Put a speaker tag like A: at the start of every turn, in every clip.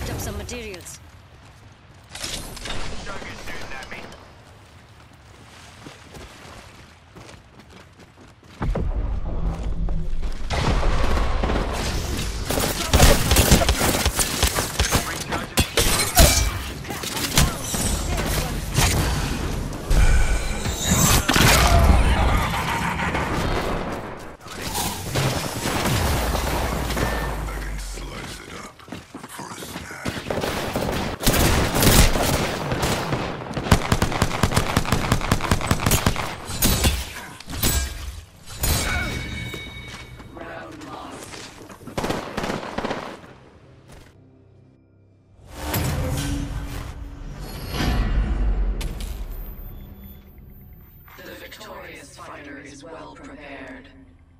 A: Picked up some materials.
B: Joker's shooting at me.
C: Victorious fighter is well prepared.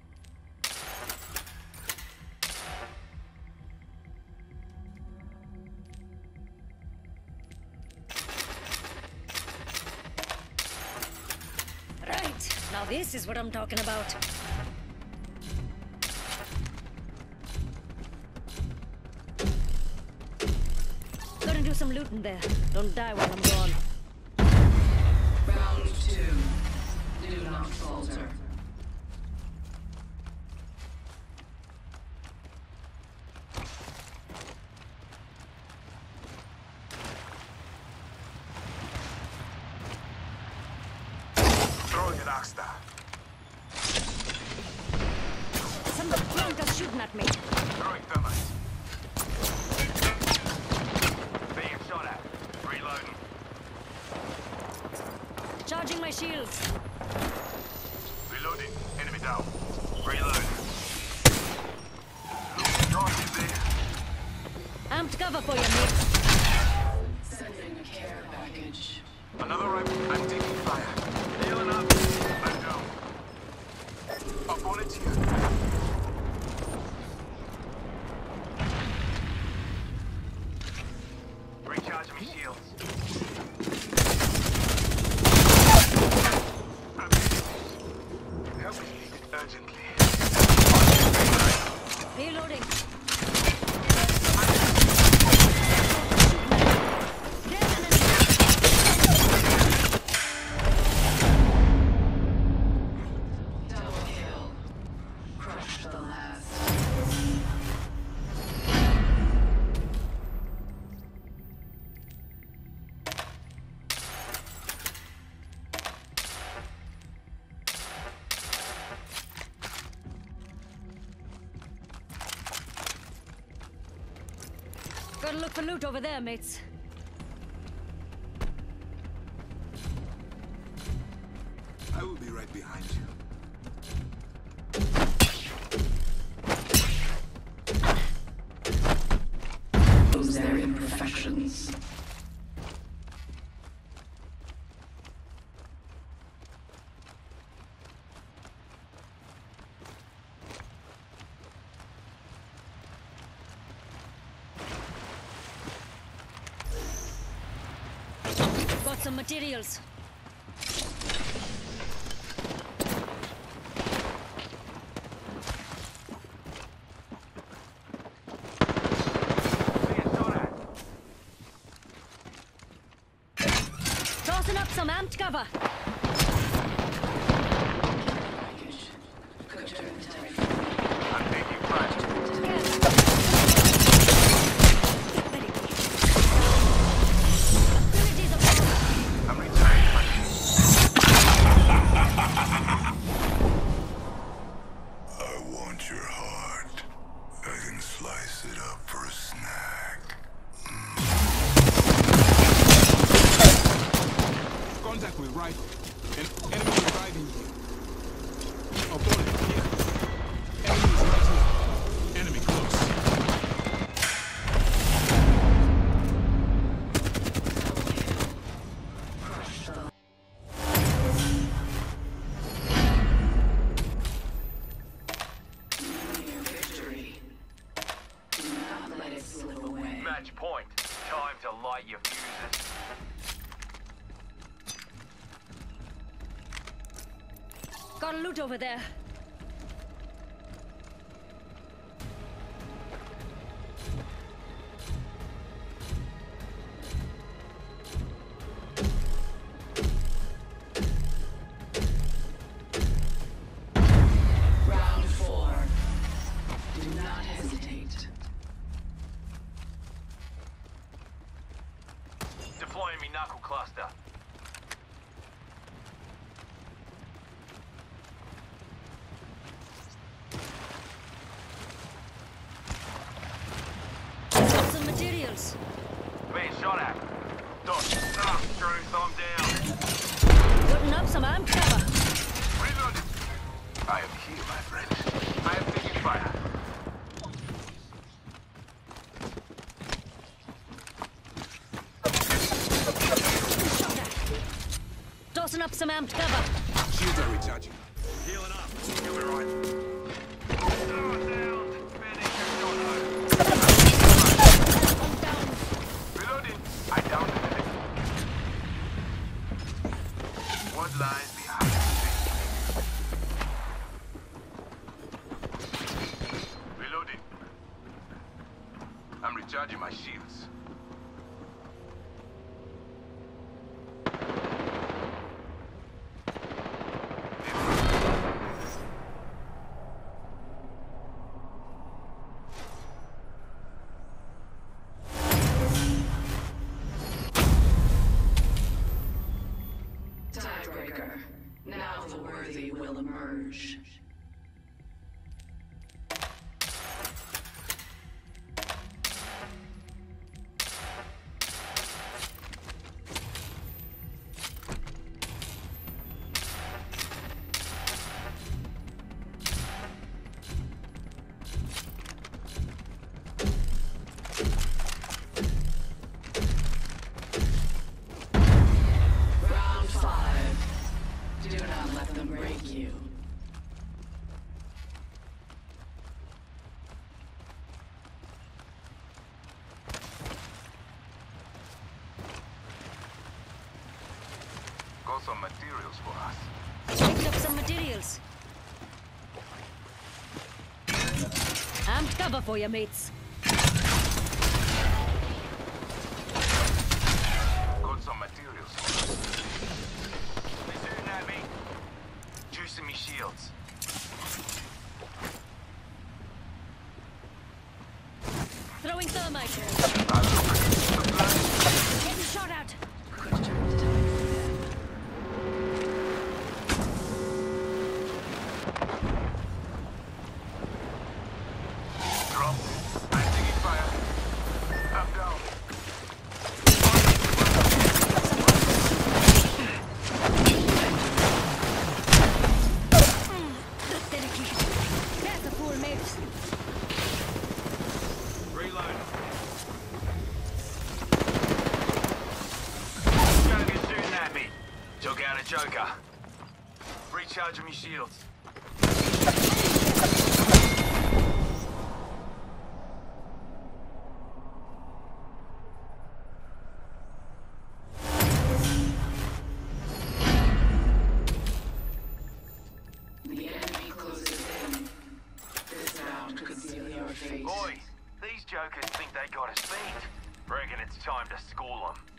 A: Right, now this is what I'm talking about. Gonna do some looting there. Don't die while I'm gone.
C: Round 2. Do not falter.
B: Throwing an Asta.
A: Some drunkers shooting at me.
B: Throwing thermite. Being shot at. Reloading.
A: Charging my shields.
B: Reloading. Enemy down. Reload. Target there.
A: Amped cover for you, mate.
C: Sending care package.
B: Another rifle. I'm taking fire. Healing up. Let go. Up on it here. Recharge my shields. Help is needed urgently.
A: Reloading.
C: Double kill. Crush the last.
A: Gotta look for loot over there, mates.
D: I will be right behind you.
C: Those their imperfections.
A: Got some materials.
B: Being shot at.
A: Tossing up some amped cover.
C: Package. Could turn tight.
B: I'm taking fire.
A: Abilities above.
B: I'm retiring fire.
D: I want your heart. I can slice it up for a snack. Contact with rifle. An enemy is driving you. Opponent here. Enemy is right here. Enemy close.
C: Crush the near victory. Do not let it slip away.
B: Match point. Time to light your fuses.
A: Got loot over there.
B: enemy knuckle cluster.
A: Got some materials.
B: Being shot at. Dodge. Truth, I'm down.
A: Putting up some amp cover.
B: Reloading. I am here, my friend. I am taking fire.
A: Tossing up some amped cover.
D: Shields are recharging.
B: Healing up. You'll be right. Oh, down. Medic, you're
A: I'm down.
B: reloading. I downed the medic. What lies behind this? Reloading. I'm recharging my shields.
C: Tiebreaker. Now the worthy will emerge. Round 5. Do not let them break you.
B: Got some materials for us.
A: Picked up some materials. Amped cover for you, mates.
B: Got some materials for us. They shooting at me. Juicing me shields.
A: Throwing thermite. Getting shot at.
C: Quick turn to time.
B: Drop. I'm taking fire. I'm down.
A: Dedication. That's a fool, mates.
B: Reload. Joker's shooting at me. Took out a Joker. Recharging me shields.
C: The enemy closes in. This round could seal your fate.
B: Boys, these Jokers think they got us beat. Reckon it's time to school them.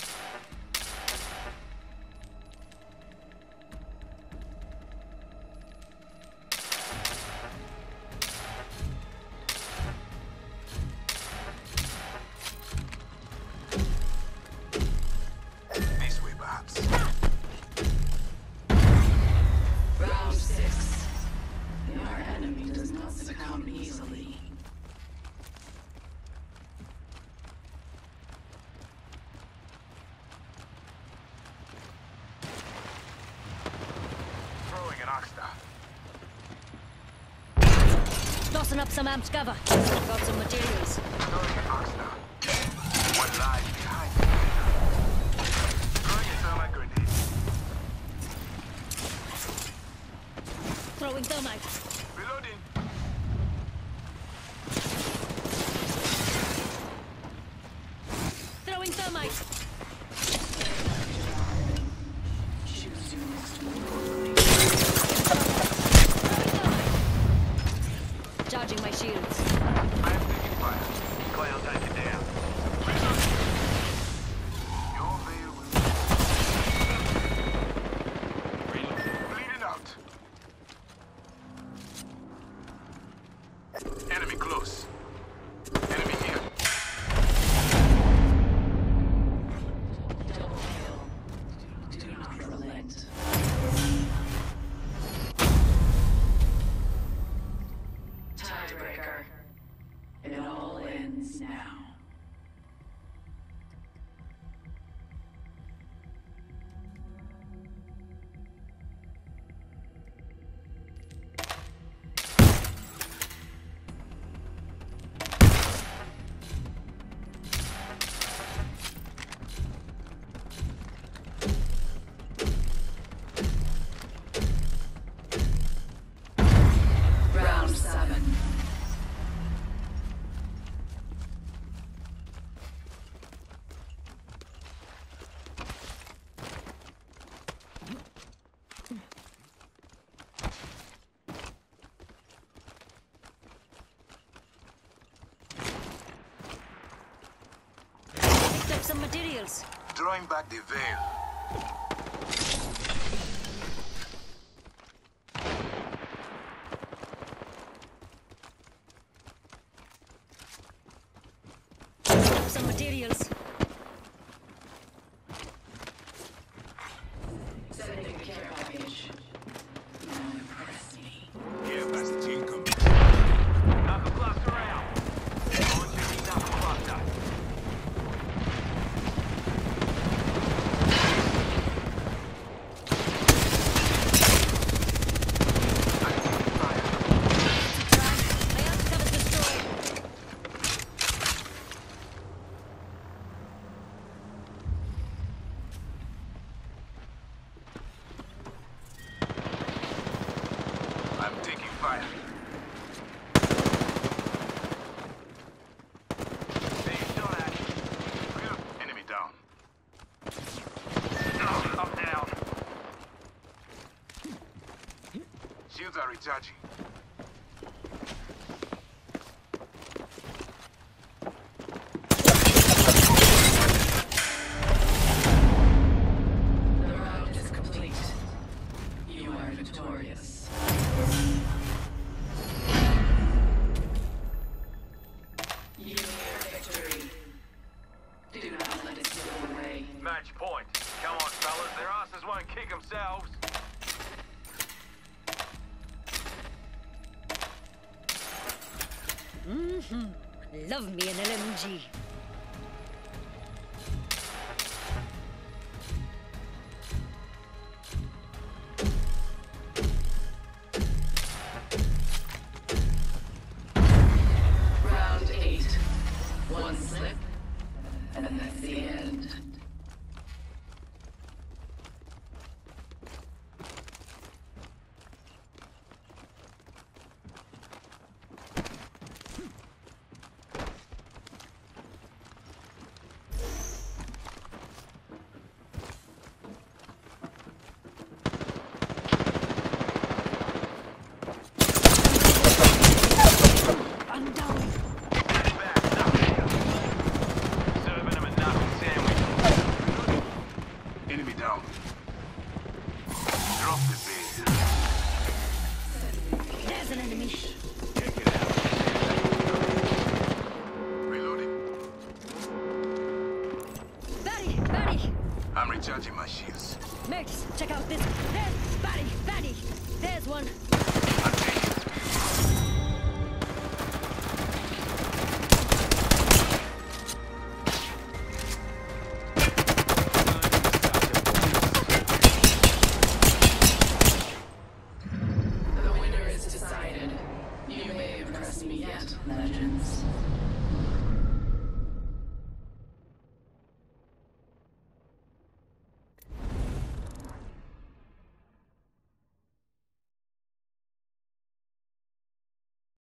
B: This way, perhaps.
C: Round 6. Our enemy does not succumb easily.
B: Throwing an Oxstar.
A: Tossing up some amped cover. Got some materials.
B: Throwing an Oxstar. What lies behind it? Throwing a thermite grenade.
A: Throwing thermite.
B: Reloading.
A: Throwing thermite.
C: Choose your next move.
A: Charging my shields.
B: I am taking fire. Clay, I'll take it down. Your veil will... Bleeding out. Enemy close. Enemy here.
A: Grab some materials.
B: Drawing back the veil.
A: Grab some materials.
C: Sending a care package. Now impress me.
B: Here, Master Chief.
D: Incoming.
B: Knuckle cluster out. Launching knuckle cluster. Activity fire.
A: My ult cover's destroyed.
B: I'm taking fire. Being shot at. Phew, enemy down. Oh, I'm down. Shields are recharging.
C: The round is complete. You are victorious. You near victory. Do not let it slip away.
B: Match point. Come on, fellas. Their asses won't kick themselves.
A: Love me an LMG.
C: Round 8. One slip, and that's the end.
A: I'm down.
B: Back, knuckle. Serving him a knuckle sandwich. Enemy down. Drop the bait.
A: There's an enemy.
B: Take it out. Reloading.
A: Batty!
B: I'm recharging my shields.
A: Mates, check out this. There's Batty! There's one.
B: I'm taking it.
C: The winner is decided. You may impress me yet, legends.